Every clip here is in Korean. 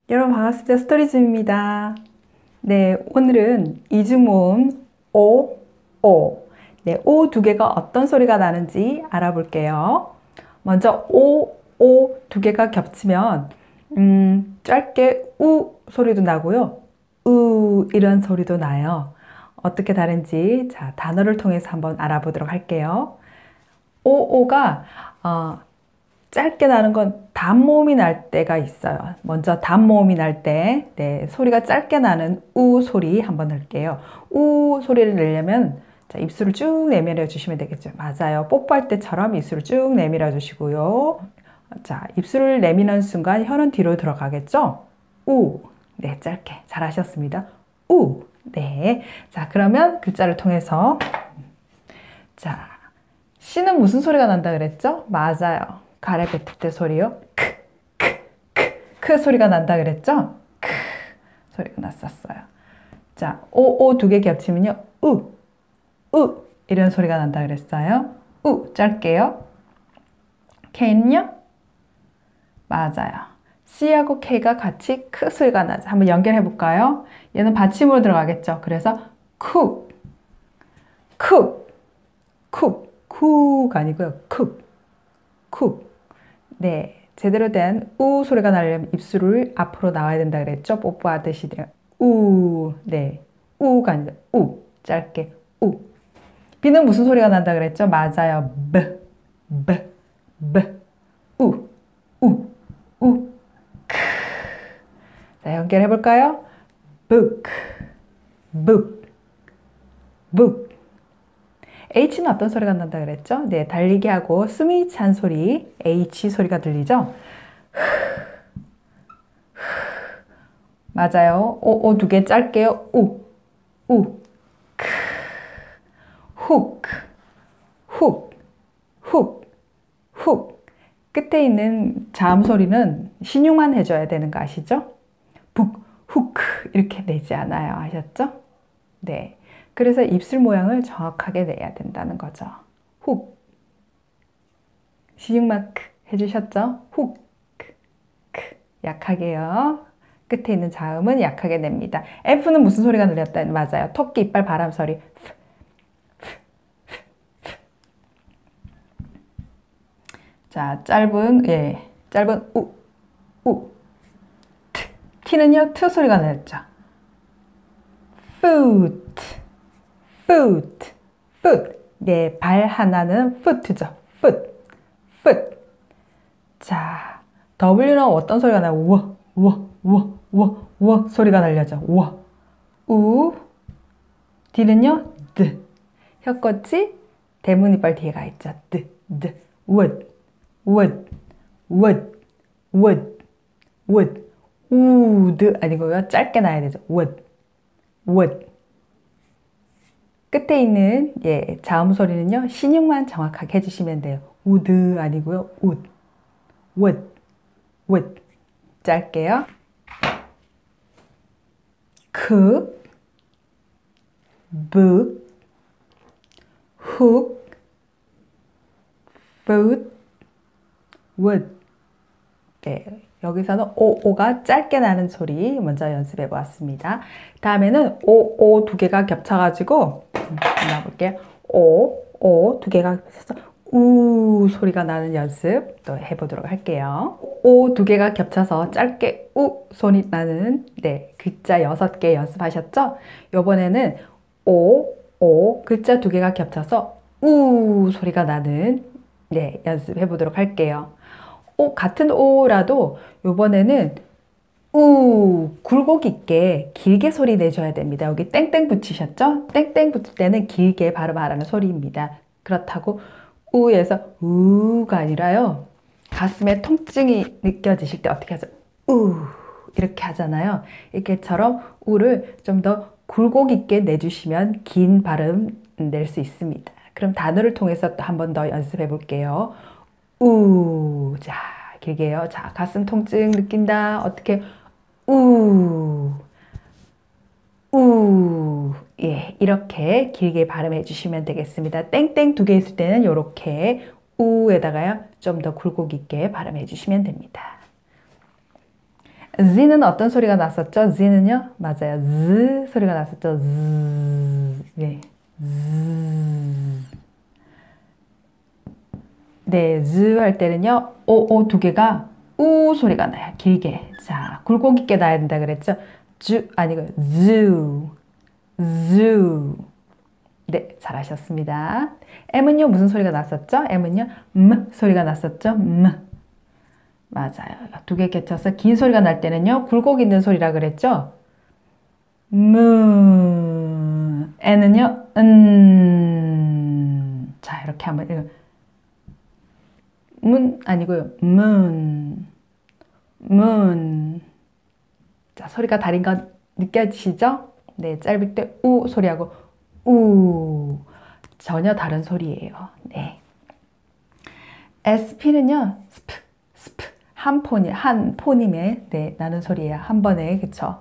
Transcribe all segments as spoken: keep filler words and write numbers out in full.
여러분 반갑습니다. 스토리즘입니다. 네, 오늘은 이중모음 오, 오. 네, 오 두 개가 어떤 소리가 나는지 알아볼게요. 먼저 오, 오 두 개가 겹치면 음, 짧게 우 소리도 나고요. 으 이런 소리도 나요. 어떻게 다른지 자, 단어를 통해서 한번 알아보도록 할게요. 오, 오가 어, 짧게 나는 건 단모음이 날 때가 있어요. 먼저 단모음이 날 때, 네, 소리가 짧게 나는 우 소리 한번 넣을게요. 우 소리를 내려면 자, 입술을 쭉 내밀어 주시면 되겠죠. 맞아요. 뽀뽀할 때처럼 입술을 쭉 내밀어 주시고요. 자, 입술을 내미는 순간 혀는 뒤로 들어가겠죠? 우. 네, 짧게. 잘하셨습니다. 우. 네. 자, 그러면 글자를 통해서 자, 씨는 무슨 소리가 난다 그랬죠? 맞아요. 가래 뱉을 때 소리요. 크, 크, 크, 크 소리가 난다 그랬죠? 크 소리가 났었어요. 자, 오, 오 두 개 겹치면요. 우, 우 이런 소리가 난다 그랬어요. 우 짧게요. K는요? 맞아요. C하고 K가 같이 크 소리가 나죠. 한번 연결해 볼까요? 얘는 받침으로 들어가겠죠. 그래서 쿡, 쿡, 쿡, 쿡 아니고요. 쿡, 쿡. 네, 제대로 된 우 소리가 나려면 입술을 앞으로 나와야 된다 그랬죠? 뽀뽀하듯이 우, 네, 우가 아니라 우, 짧게 우. 비는 무슨 소리가 난다 그랬죠? 맞아요. B, B, B, 우, 우, 우. 크. 자, 연결해 볼까요? book, book, book. H는 어떤 소리가 난다 그랬죠? 네, 달리기 하고 숨이 찬 소리, H 소리가 들리죠? 맞아요. 오, 오 두 개 짧게요. 우, 우, 크, 훅, 훅, 훅, 훅. 끝에 있는 자음 소리는 신용만 해줘야 되는 거 아시죠? 북, 훅, 이렇게 내지 않아요. 아셨죠? 네. 그래서 입술 모양을 정확하게 내야 된다는 거죠. 훅. 신용만 크 해주셨죠? 훅, 크, 크. 약하게요. 끝에 있는 자음은 약하게 냅니다. F는 무슨 소리가 들렸다? 맞아요. 토끼 이빨 바람 소리. 자, 짧은, 예, 짧은 우, 우. 트. T는요, 트 소리가 났죠. foot, foot, foot. 네, 발 하나는 foot죠. foot, foot. 자, W는 어떤 소리가 나요? 우와, 우와, 우와, 우와, 우와 소리가 날려져. 우와, 우. D는요, 드. 혀끝이 대문 이빨 뒤에 가 있죠. 드, 드. wood, wood, wood, wood, wood. wood 아니고요. 짧게 나야 되죠. wood, wood. 끝에 있는 예, 자음 소리는요. 신용만 정확하게 해주시면 돼요. would 아니고요. would, would, would. 짧게요. cook, book, hook, food, would. 네, 여기서는 오, 오가 짧게 나는 소리 먼저 연습해 보았습니다. 다음에는 오, 오 두 개가 겹쳐가지고 나볼게요. 오, 오 두 개가 겹쳐서 우 소리가 나는 연습 또 해보도록 할게요. 오 두 개가 겹쳐서 짧게 우 소리 나는 네 글자 여섯 개 연습하셨죠? 이번에는 오, 오 글자 두 개가 겹쳐서 우 소리가 나는 네 연습해 보도록 할게요. 오, 같은 오라도 요번에는 우 굴곡 있게 길게 소리 내줘야 됩니다. 여기 땡땡 붙이셨죠? 땡땡 붙일 때는 길게 발음하라는 소리입니다. 그렇다고 우에서 우가 아니라요. 가슴에 통증이 느껴지실 때 어떻게 하죠? 우 이렇게 하잖아요. 이렇게처럼 우를 좀 더 굴곡 있게 내주시면 긴 발음 낼 수 있습니다. 그럼 단어를 통해서 또 한 번 더 연습해 볼게요. 우. 자, 길게요. 자, 가슴 통증 느낀다. 어떻게? 우. 우. 예, 이렇게 길게 발음해 주시면 되겠습니다. 땡땡 두 개 있을 때는 이렇게 우에다가요. 좀 더 굴곡 있게 발음해 주시면 됩니다. Z는 어떤 소리가 났었죠? Z는요? 맞아요. Z 소리가 났었죠. Z. 네. Z. 네, Z 할 때는요. O, O 두 개가 우 소리가 나요. 길게. 자, 굴곡 있게 나야 된다 그랬죠? 주 아니고 zoo. zoo. 네, 잘하셨습니다. M은요, 무슨 소리가 났었죠? M은요, M 소리가 났었죠? M. 맞아요. 두 개 겹쳐서 긴 소리가 날 때는요, 굴곡 있는 소리라 그랬죠? 무. N은요, 은. 자, 이렇게 한번 읽어. 문 아니고요. 문. 문. 자, 소리가 다른 거 느껴지시죠? 네, 짧을 때 우 소리하고 우. 전혀 다른 소리예요. 네. 에스피는요, 스프, 스프. 한 폰이, 한 포님의, 네, 나는 소리예요. 한 번에, 그쵸?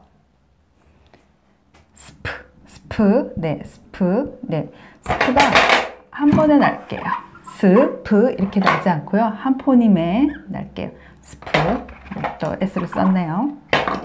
스프, 스프, 네, 스프, 네. 스프가 한 번에 날게요. 스프, 이렇게 나지 않고요. 한 포님의 날게요. 스프, 또 S를 썼네요.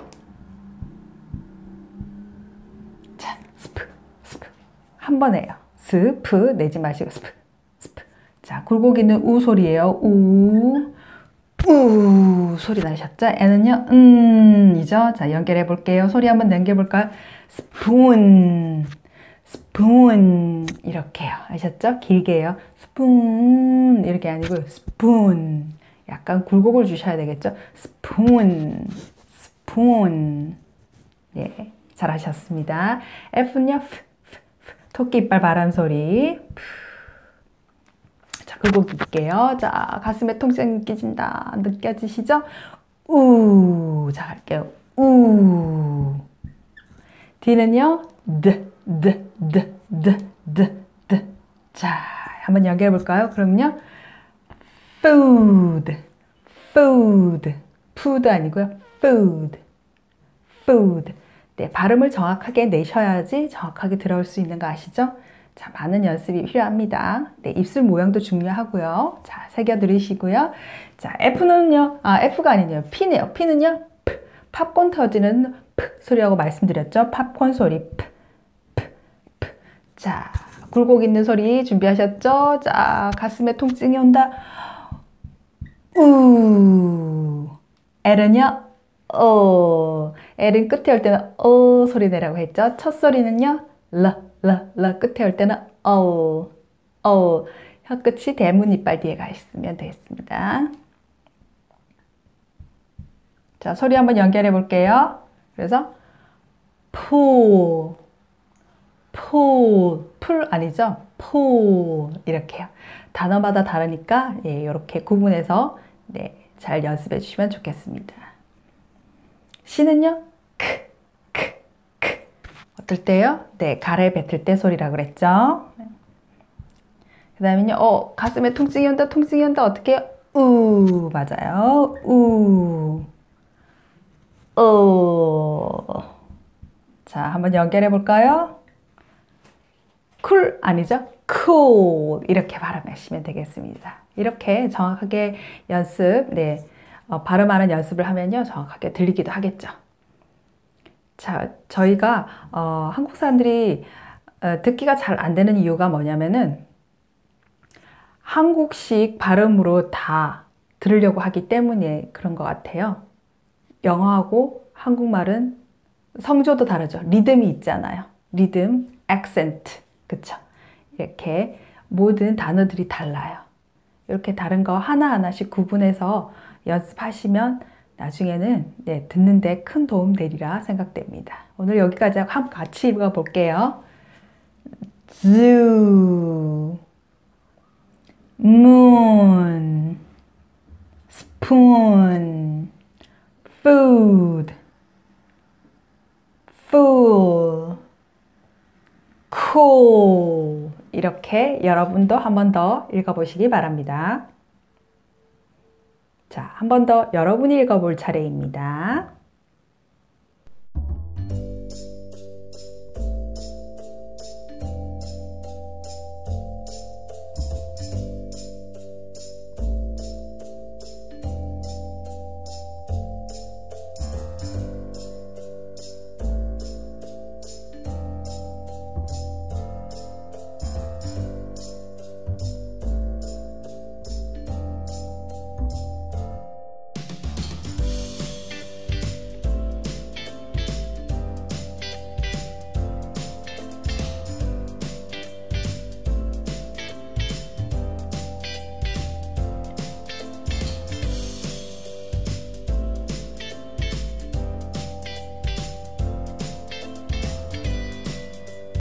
자, 스프, 스프. 한 번에요. 스프, 내지 마시고, 스프, 스프. 자, 굴곡 있는 우 소리예요. 우. 우 소리 나셨죠? 애는요, 음, 이죠? 자, 연결해 볼게요. 소리 한번 연결해 볼까요? 스푼, 스푼. 이렇게요. 아셨죠? 길게요. 스푼. 이렇게 아니고, 스푼. 약간 굴곡을 주셔야 되겠죠? 스푼, 스푼. 예, 잘하셨습니다. F는요, 프, 프, 프. 토끼 이빨 바람 소리. 프. 자, 굴곡 볼게요. 자, 가슴에 통증이 느껴진다. 느껴지시죠? 우. 자, 할게요. 우. D는요, 드, 드, 드, 드, 드, 드. 자, 한번 연결해 볼까요? 그럼요. food, food. food 아니고요. food, food. 네, 발음을 정확하게 내셔야지 정확하게 들어올 수 있는 거 아시죠? 자, 많은 연습이 필요합니다. 네, 입술 모양도 중요하고요. 자, 새겨 들으시고요. 자, F는요, 아, F가 아니네요. P네요. P는요, P, 팝콘 터지는 P 소리라고 말씀드렸죠. 팝콘 소리, P, P, P. 자, 굴곡 있는 소리 준비하셨죠? 자, 가슴에 통증이 온다. 우. L은요, 어. L은 끝에 올 때는 어 소리 내라고 했죠. 첫 소리는요, 러. 러, 러 끝에 올 때는 어, 어. 혀 끝이 대문 이빨 뒤에 가 있으면 되겠습니다. 자, 소리 한번 연결해 볼게요. 그래서 pool, pool, 풀 아니죠? pool 이렇게요. 단어마다 다르니까 예, 이렇게 구분해서 네, 잘 연습해 주시면 좋겠습니다. C는요, 크. 어떨 때요? 네, 가래 뱉을 때 소리라 그랬죠. 그 다음에요, 어, 가슴에 통증이 온다, 통증이 온다, 어떻게 해요? 우, 맞아요. 우, 어. 자, 한번 연결해 볼까요? 쿨 아니죠? cool 이렇게 발음하시면 되겠습니다. 이렇게 정확하게 연습, 네, 어, 발음하는 연습을 하면요, 정확하게 들리기도 하겠죠. 자, 저희가 어, 한국 사람들이 어, 듣기가 잘 안 되는 이유가 뭐냐면은 한국식 발음으로 다 들으려고 하기 때문에 그런 것 같아요. 영어하고 한국말은 성조도 다르죠. 리듬이 있잖아요. 리듬, 액센트, 그쵸? 이렇게 모든 단어들이 달라요. 이렇게 다른 거 하나하나씩 구분해서 연습하시면 나중에는 네, 듣는데 큰 도움 되리라 생각됩니다. 오늘 여기까지 하고 한번 같이 읽어볼게요. zoo, moon, spoon, food, fool, cool. 이렇게 여러분도 한 번 더 읽어보시기 바랍니다. 자, 한 번 더 여러분이 읽어볼 차례입니다.